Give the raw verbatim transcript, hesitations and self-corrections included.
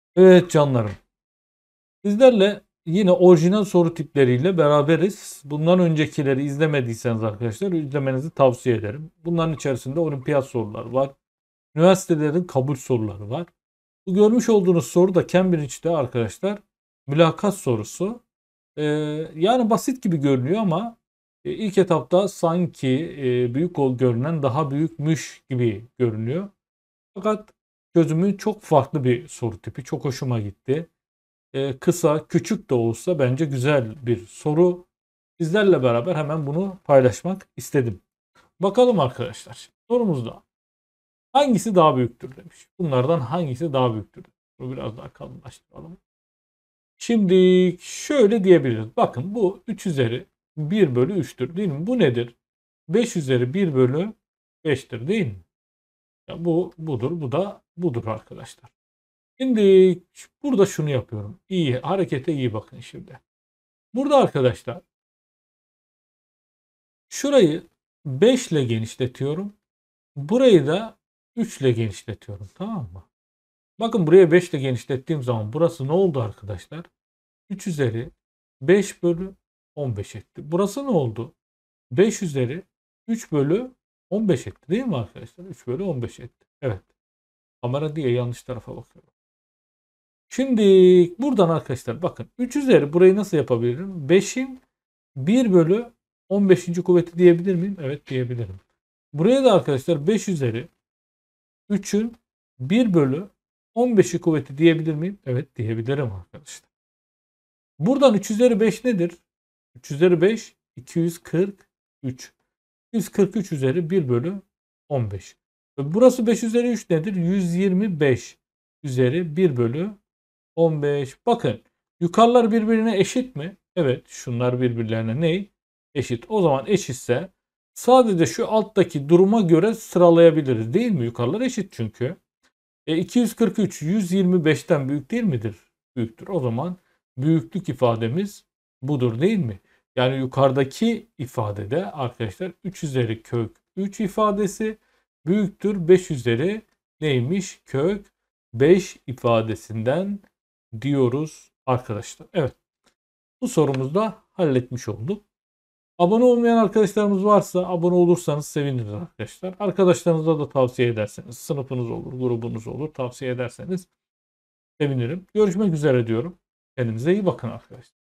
Evet canlarım. Sizlerle yine orijinal soru tipleriyle beraberiz. Bundan öncekileri izlemediyseniz arkadaşlar izlemenizi tavsiye ederim. Bunların içerisinde olimpiyat soruları var. Üniversitelerin kabul soruları var. Bu görmüş olduğunuz soru da Cambridge'de arkadaşlar mülakat sorusu. Ee, yani basit gibi görünüyor ama e, ilk etapta sanki e, büyük ol görünen daha büyükmüş gibi görünüyor. Fakat çözümü çok farklı bir soru tipi. Çok hoşuma gitti. Ee, kısa, küçük de olsa bence güzel bir soru. Sizlerle beraber hemen bunu paylaşmak istedim. Bakalım arkadaşlar. Sorumuzda hangisi daha büyüktür demiş. Bunlardan hangisi daha büyüktür? Bunu biraz daha kalınlaştıralım. Şimdi şöyle diyebiliriz. Bakın bu üç üzeri bir bölü üçtür değil mi? Bu nedir? beş üzeri bir bölü beştir değil mi? Ya bu budur. Bu da budur arkadaşlar. Şimdi burada şunu yapıyorum. İyi, harekete iyi bakın şimdi. Burada arkadaşlar şurayı beş ile genişletiyorum. Burayı da üç ile genişletiyorum. Tamam mı? Bakın buraya beş ile genişlettiğim zaman burası ne oldu arkadaşlar? üç üzeri beş bölü on beş etti. Burası ne oldu? beş üzeri üç bölü on beş etti. Değil mi arkadaşlar? üç bölü on beş etti. Evet. Kamera diye yanlış tarafa bakıyorum. Şimdi buradan arkadaşlar bakın. üç üzeri burayı nasıl yapabilirim? beşin bir bölü on beşinci kuvveti diyebilir miyim? Evet diyebilirim. Buraya da arkadaşlar beş üzeri üçün bir bölü on beşi kuvveti diyebilir miyim? Evet diyebilirim arkadaşlar. Buradan üç üzeri beş nedir? üç üzeri beş iki yüz kırk üç. iki yüz kırk üç üzeri bir bölü on beş. Burası beş üzeri üç nedir? yüz yirmi beş üzeri bir bölü on beş. Bakın yukarılar birbirine eşit mi? Evet şunlar birbirlerine ne? Eşit. O zaman eşitse sadece şu alttaki duruma göre sıralayabiliriz değil mi? Yukarılar eşit çünkü. E iki yüz kırk üç yüz yirmi beşten büyük değil midir? Büyüktür. O zaman büyüklük ifademiz budur değil mi? Yani yukarıdaki ifadede arkadaşlar üç üzeri kök üç ifadesi büyüktür beş üzeri neymiş? Kök beş ifadesinden diyoruz arkadaşlar. Evet. Bu sorumuzu da halletmiş olduk. Abone olmayan arkadaşlarımız varsa abone olursanız seviniriz arkadaşlar. Arkadaşlarınıza da tavsiye ederseniz, sınıfınız olur, grubunuz olur, tavsiye ederseniz sevinirim. Görüşmek üzere diyorum. Kendinize iyi bakın arkadaşlar.